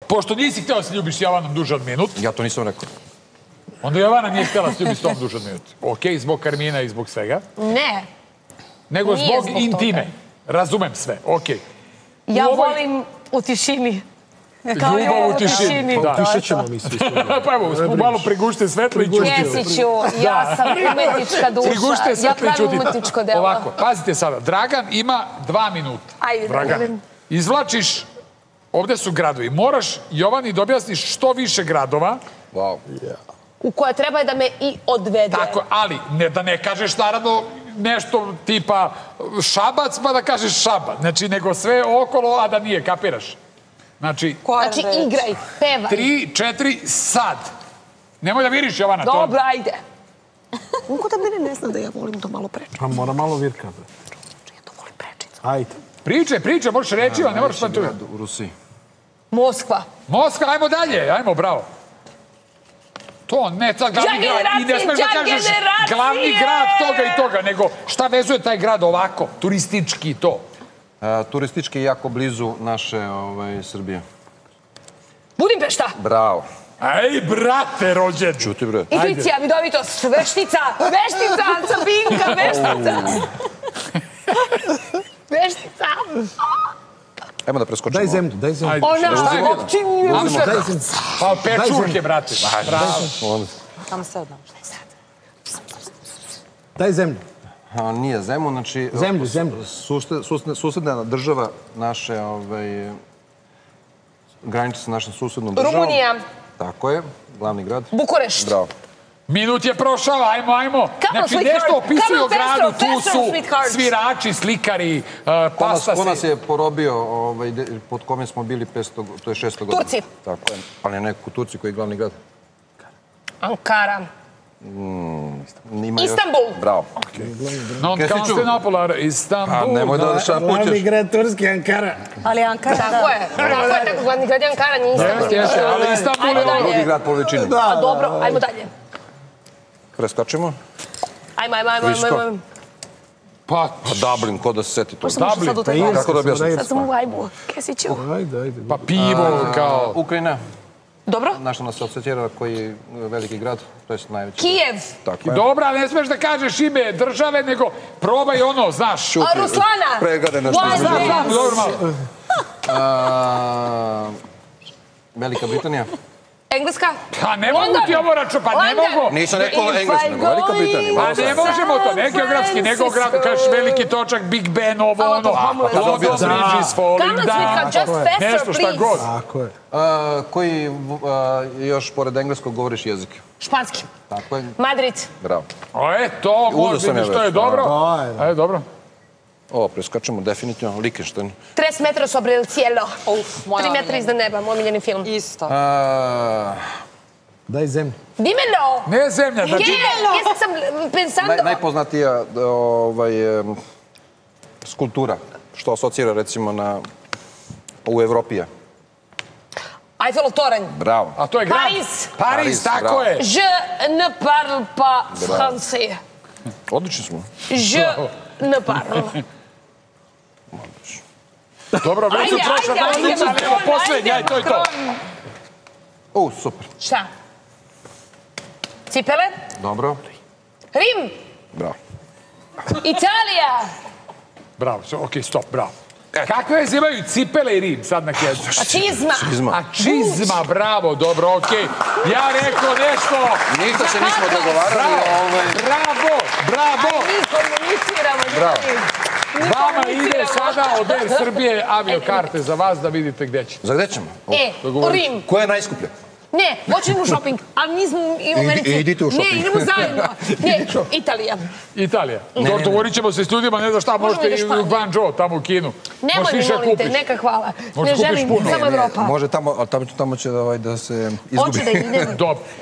Pošto nisi htjela se ljubiš s Jovanom duže od minut. Ja to nisam rekao. Onda Jovana nije htjela se ljubiš s tom duže od minut. Okej, zbog Karmina i zbog svega. Ne. Nego Nije zbog zbog intime. toga. Razumem sve, okej. Ja volim u tišini. Ljubav u tišini. Tiše ćemo mi svi. Pa evo, malo prigušte svetlo i čuti. Kesiću, ja sam umetnička duša. Prigušte Ja svetlo i pravim čuti. umetničko delo. Ovako, pazite sada. Dragan ima 2 minuta. Ajde, Dragan, izvlačiš, ovde su gradovi. Moraš, Jovani, da objasniš što više gradova. Wow. U koja treba da me i odvede. Tako, ali da ne kažeš naravno nešto tipa Šabac, pa da kažeš Šabac. Znači, nego sve okolo, a da nije, kapiraš? Znači, igraj, pevaj. 3, 4, sad. Nemoj da viriš, Jovana. Dobro, ajde. Mogu da mene ne zna da ja volim to malo prečicu. Pa mora malo virka. Ja to volim prečicu. Ajde. Priče, možeš reći, ali ne moraš pa tu. U Rusiji. Moskva. Moskva, ajmo dalje, ajmo, bravo. To ne, sad glavni grad. I ne smeš da kažeš glavni grad toga i toga, nego šta vezuje taj grad ovako, turistički to. Turistički jako blizu naše Srbije. Budimpešta. Bravo. Ej, brate, rođen. Čuti, bre. Intuicija, vidovitost, veštica, Sabinka, veštica. Veštica. Ajmo da preskočimo. Daj zemlju. Ona, općinju. Pa pečurke, brate. Bravo. Tamo se odnam. Daj zemlju. Nije zemlju, znači... Zemlju. Susedna država naše, graniče sa našom susednom državom. Rumunija. Tako je, glavni grad. Bukurešt. Bravo. Minut je prošao, ajmo. Znači, nešto opisuju o gradu, tu su svirači, slikari, pastasi. Ko nas je porobio, pod kome smo bili 500, to je 600 godina. Turci. Tako je, ali ne u Turci koji je glavni grad. Ankara. Istanbul. Bravo. Non-Konstantinopolar, Istanbul. Nemoj da odeš Glavni pućeš. grad Turski, Ankara. Ali Ankara, Tako je, tako glavni grad je Ankara, nije Istanbul. Jeste, ali Istanbul je ono. Drugi grad po veličini. A dobro, ajmo dalje. Preskačemo. Ajmo. Pa, Dublin, ko da se seti to. Dublin. Kako da objasnim? Sad sam u vajbu. Kesiću. Ajde. pa pivo, kao... Ukrajina, Dobro. na što nas se asocira koji je veliki grad, to je najveći. Kijev. Tako je. Dobra, ne smeš da kažeš ime države, nego probaj ono, znaš. Šuti. Ruslana. Pregade nešto između. Dobro, malo. Velika Britanija. Engleska. Pa ne mogu ti ovo račun, pa ne mogu. Nisam rekao Engleska, nego Velika Britanija. Pa ne možemo to, ne geografski, nego kažeš veliki točak, Big Ben, ovo ono. London Bridge is falling Kamensvika, down. just faster, Nešto šta please. god. Tako je. Koji još pored engleskog govoriš jezik? Španski. Tako je. Madrid. Bravo. To Uzeo može sam biti ja što je već. dobro. Ajde. Dobro. Ovo, preskačemo definitivno. Liechtenstein. 3 metra sobre il cielo. 3 metra omiljena. iznad neba, moj omiljeni film. Isto. Daj zemlju. Dimelo. Ne zemlja, znači... ¿Qué sam pensando? Najpoznatija skulptura, što asocira recimo u Evropi. Eiffelov toranj. Bravo. A to je grad? Paris. Paris, tako bravo. je. Je ne parle pas français. Odlični smo. Je ne parle. Dobro, već su Ajde, prošla ajde, ajde, najlica, Macron, evo poslednja, ajde, to je to. Macron. Super. Šta? Cipele? Dobro. Rim? Bravo. Italija? Bravo, okej, stop, bravo. Kakve veze imaju cipele i Rim sad na kedu? A čizma? A čizma, bravo, dobro, okej. Ja rekao nešto. Ništa se nismo dogovarali. Bravo. Mi komuniciramo. Bravo. Vama ide sada od Air Srbije aviokarte za vas da vidite gde ćete. Za gde ćemo? Rim. Koja je najskuplja? Ne, hoćemo u shopping, ali nismo u Americi. Idite u shopping. Ne, idemo zajedno. Ne, Italija. Italija. Dogovorit ćemo se s ljudima, ne znam šta, možete i u Guangzhou, tamo u Kinu. Nemoj mi molite, neka hvala. Možda Ne kupiš želim, puno. samo Evropa. Može tamo, ali tamo će da se izgubi. Hoću da idem. Dobro.